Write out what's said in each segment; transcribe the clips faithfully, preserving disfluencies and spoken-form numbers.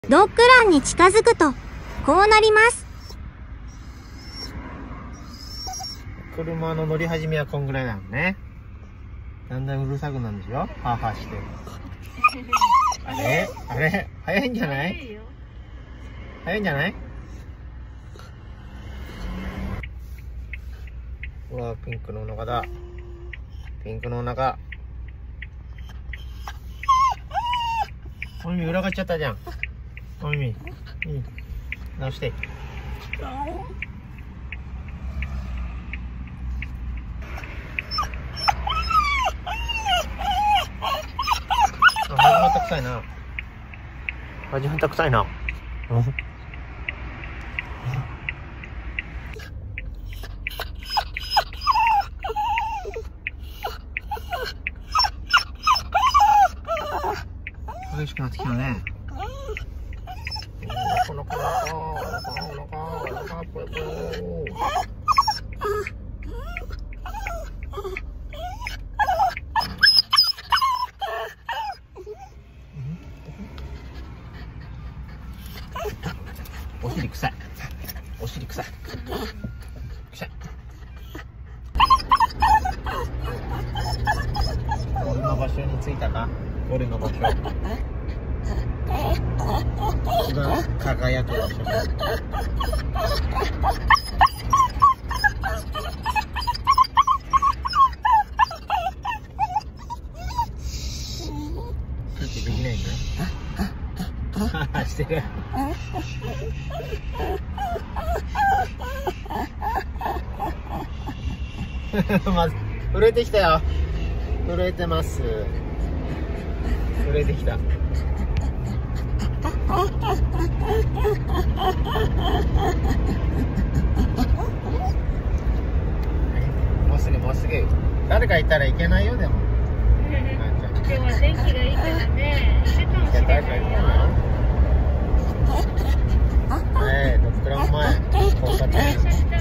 ドッグランに近づくとこうなります。 車の乗り始めはこんぐらいなのね。だんだんうるさくなるんでしょ。ハーハーして。あれあれ早いんじゃない？早いんじゃない？うわ、ピンクのお腹だ。ピンクのお腹。お耳裏返っちゃったじゃん。お耳。うん。直して。あ、始まった臭いな。始まった臭いな。激しくなってきたね。お腹お腹お腹お腹お腹ぽよぽよ。お尻臭い。お尻臭い。臭い。俺の場所に着いたか。俺の場所。一番輝く場所。ついてできないんだ。してる。まず震えてきたよ。震えてます。震えてきた。もうすぐもうすぐ。誰かいたらいけないよでも。 今日は天気がいいからね。いるかもしれないよ。 ええ、ドッグラン前。交差点。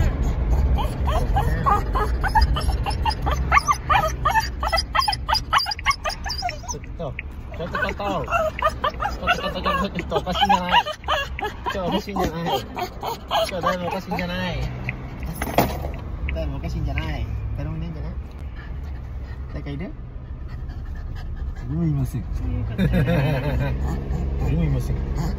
ちょっと、ちょっとちょっと、ちょっとちょっとちょっとちょっとおかしいんじゃない？今日おかしいんじゃない？今日だいぶおかしいんじゃない？だいぶおかしいんじゃない？誰もいないんじゃない？誰かいる？誰もいません。誰もいません。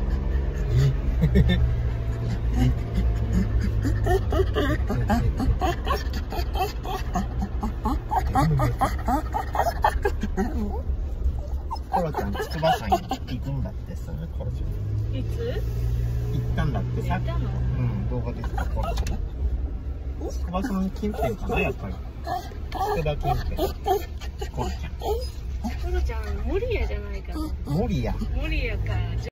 コロちゃん、筑波山に行くんだってさ、コロちゃん。 いつ？ 行ったんだってさ。 行ったの？ うん、動画で見たコロちゃん。筑波山近辺かな、やっぱり。筑波近辺。コロちゃん。 コロちゃん、守谷じゃないかな。 守谷。 守谷か。